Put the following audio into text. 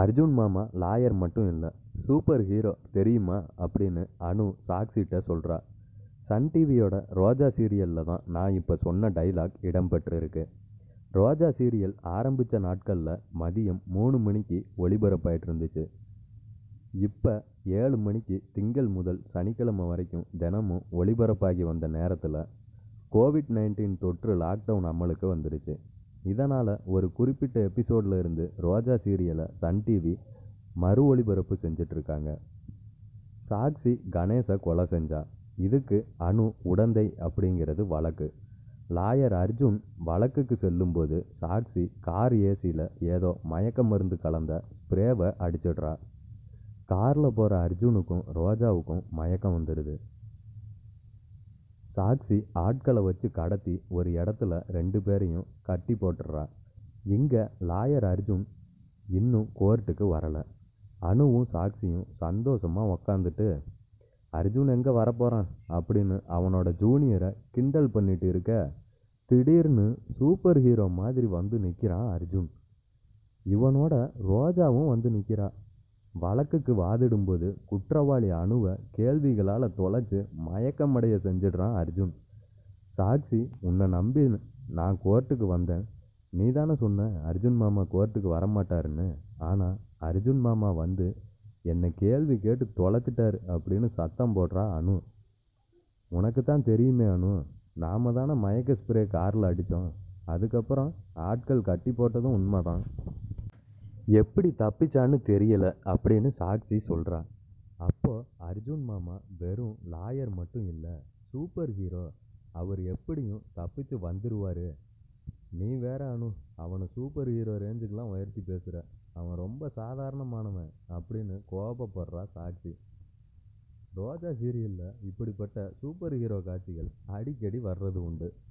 அர்ஜுன் மாமா லாயர் மட்டும் இல்லை, சூப்பர் ஹீரோ தெரியுமா அப்படின்னு அனு சாக்சிட்ட சொல்கிறா. சன் டிவியோட ரோஜா சீரியலில் தான் நான் இப்போ சொன்ன டைலாக் இடம்பெற்றிருக்கு. ரோஜா சீரியல் ஆரம்பித்த நாட்களில் மதியம் 3 மணிக்கு ஒளிபரப்பாயிட்டு இருந்துச்சு. இப்போ 7 மணிக்கு திங்கள் முதல் சனிக்கிழமை வரைக்கும் தினமும் ஒளிபரப்பாகி வந்த நேரத்தில் கோவிட்-19 தொற்று லாக்டவுன் அமலுக்கு வந்துடுச்சு. இதனால் ஒரு குறிப்பிட்ட எபிசோடில் இருந்து ரோஜா சீரியலை சன் டிவி மறு ஒளிபரப்பு செஞ்சிட்ருக்காங்க. சாக்சி கணேசை கொலை செஞ்சா. இதுக்கு அனு உடந்தை அப்படிங்கிறது வழக்கு. லாயர் அர்ஜுன் வழக்குக்கு செல்லும்போது சாக்சி கார் ஏசியில் ஏதோ மயக்க மருந்து கலந்த ஸ்ப்ரேவை அடிச்சிடுறா. காரில் போகிற அர்ஜுனுக்கும் ரோஜாவுக்கும் மயக்கம் வந்துடுது. சாக்சி ஆட்களை வச்சு கடத்தி ஒரு இடத்துல 2 பேரையும் கட்டி போட்டுடுறா. இங்கே லாயர் அர்ஜுன் இன்னும் கோர்ட்டுக்கு வரலை. அனுவும் சாக்சியும் சந்தோஷமாக உக்காந்துட்டு அர்ஜுன் எங்கே வரப்போகிறான் அப்படின்னு அவனோட ஜூனியரை கிண்டல் பண்ணிட்டு இருக்க, திடீர்னு சூப்பர் ஹீரோ மாதிரி வந்து நிற்கிறான் அர்ஜுன். இவனோட ரோஜாவும் வந்து நிற்கிறா. வழக்குக்கு வாதிடும்போது குற்றவாளி அணுவை கேள்விகளால் தொலைச்சு மயக்கமடைய செஞ்சிடுறான் அர்ஜுன். சாக்சி, உன்னை நம்பி நான் கோர்ட்டுக்கு வந்தேன். நீ தானே சொன்ன அர்ஜுன் மாமா கோர்ட்டுக்கு வரமாட்டாருன்னு. ஆனால் அர்ஜுன் மாமா வந்து என்னை கேள்வி கேட்டு தொலைச்சிட்டாரு அப்படின்னு சத்தம் போடுறா அனு. உனக்கு தான் தெரியுமே அனு, நாம தானே மயக்க ஸ்ப்ரே காரில் அடித்தோம். அதுக்கப்புறம் ஆட்கள் கட்டி போட்டதும் உண்மைதான். எப்படி தப்பிச்சான்னு தெரியல அப்படின்னு சாக்சி சொல்கிறா. அப்போது அர்ஜுன் மாமா வெறும் லாயர் மட்டும் இல்லை, சூப்பர் ஹீரோ. அவர் எப்படியும் தப்பிச்சு வந்துடுவார். நீ வேற அனு, அவனை சூப்பர் ஹீரோ ரேஞ்சுக்கெலாம் உயர்த்தி பேசுகிற. அவன் ரொம்ப சாதாரணமானவன் அப்படின்னு கோபப்படுறா சாக்சி. ரோஜா சீரியலில் இப்படிப்பட்ட சூப்பர் ஹீரோ காட்சிகள் அடிக்கடி வர்றது உண்டு.